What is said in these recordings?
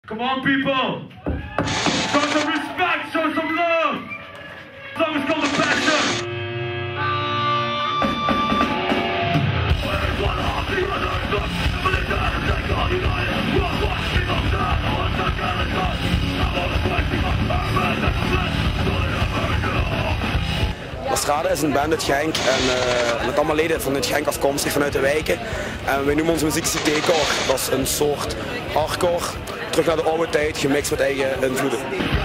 Come on, people! Show some respect, show some love! The song is called The Passion! La Strada is een band uit Genk en met allemaal leden vanuit Genk afkomstig vanuit de wijken. En wij noemen onze muziek Citécore. Dat is een soort hardcore, terug naar de oude tijd, gemixt met eigen invloeden.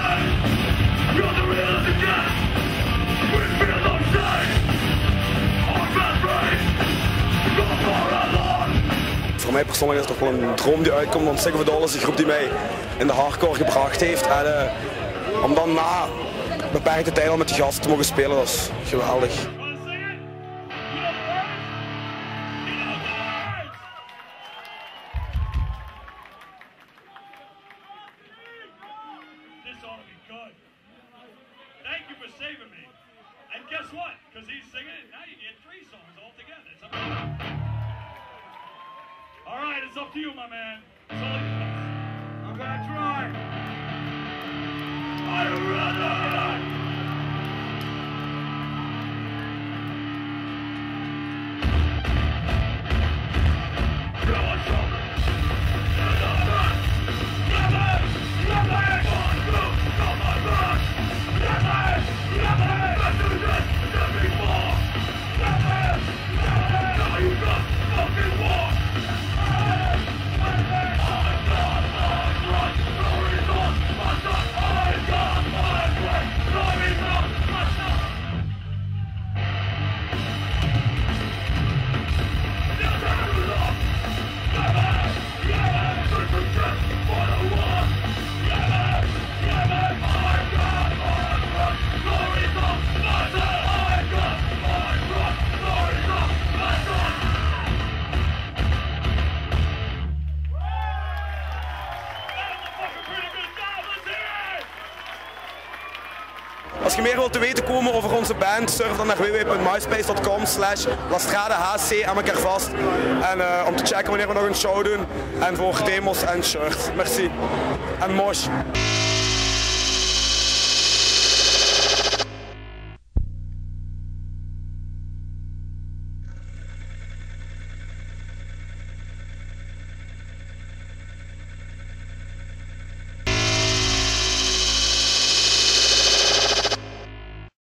Voor mij persoonlijk is het toch wel een droom die uitkomt, want Sick of It All is de groep die mij in de hardcore gebracht heeft. En om dan na beperkte tijd al met die gasten te mogen spelen, dat is geweldig. Alright, it's up to you, my man. It's all yours. I'm gonna try. Are you ready? Als je meer wilt te weten komen over onze band, surf dan naar www.myspace.com/lastradahc aan elkaar vast. En om te checken wanneer we nog een show doen. En voor demos en shirts. Merci. En mosh.